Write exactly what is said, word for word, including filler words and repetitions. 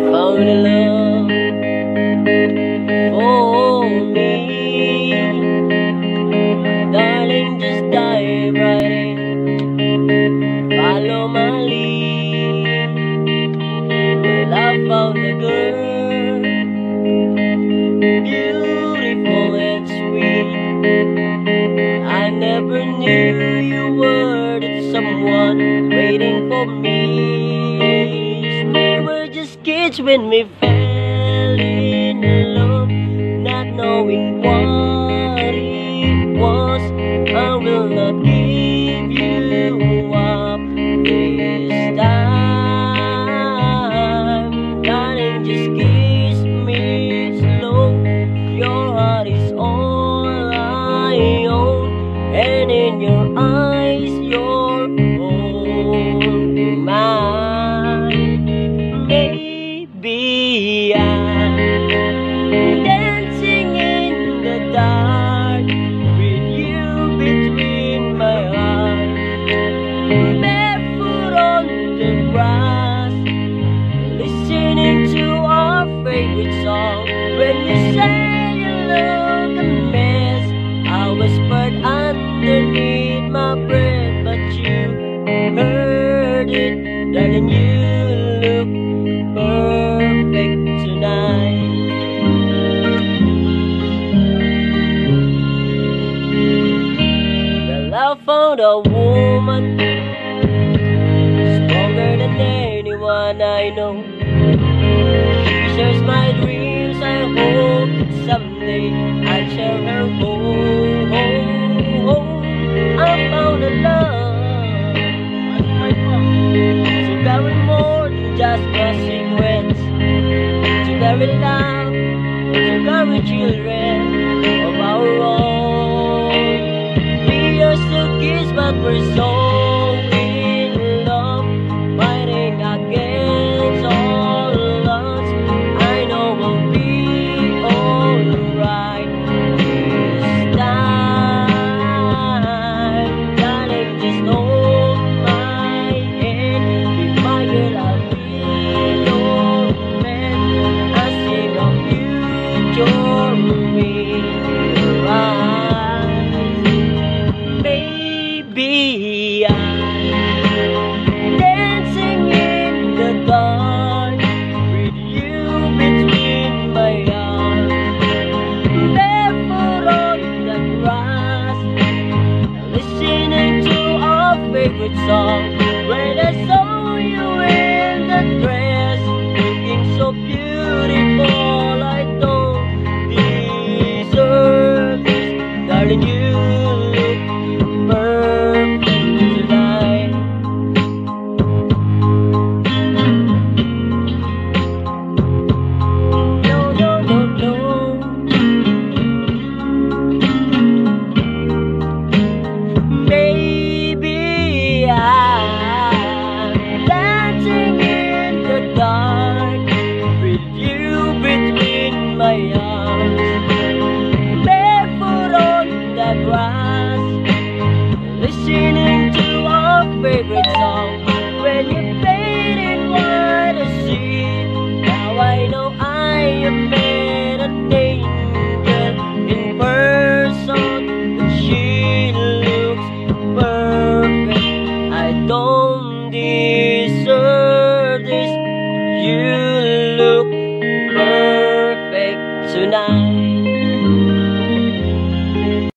found a love for me. Darling, just dive right in, follow my lead. Well, I found a girl, beautiful and sweet. I never knew you were that someone waiting for me. We were just kids when we fell in love, not knowing what it was. I will not give you up this time. Darling, just kiss me slow. Your heart is all I own, and in your eyes you're holding mine. Maybe I'm dancing in the dark with you between my arms, barefoot on the grass, listening to our favorite song. When you say you look a mess, I whispered underneath my breath, but you heard it. Darling, you look perfect tonight. Well, I found a woman stronger than anyone I know. She shares my dreams. I hope that someday I'll share her home. I found a love to carry more than just my secrets, to carry love, to carry children of our own. We are still kids, but we're so in love, fighting against all odds. I know we'll be alright this time. Darling, just hold my hand, be my girl, I'll be your man. I see a future in your eyes. Maybe I'm dancing in the dark with you between my arms, barefoot on the grass, listening to our favorite song. When I saw you in the dress, looking so beautiful, I don't deserve this. Darling, you look perfect tonight. No, no, no, no. Maybe I'm dancing in the dark with you between my arms, barefoot on the grass, listening to our favorite song. When you played in what I see, now I know I am met an angel in person, and she looks perfect. I don't deserve this. You look perfect tonight.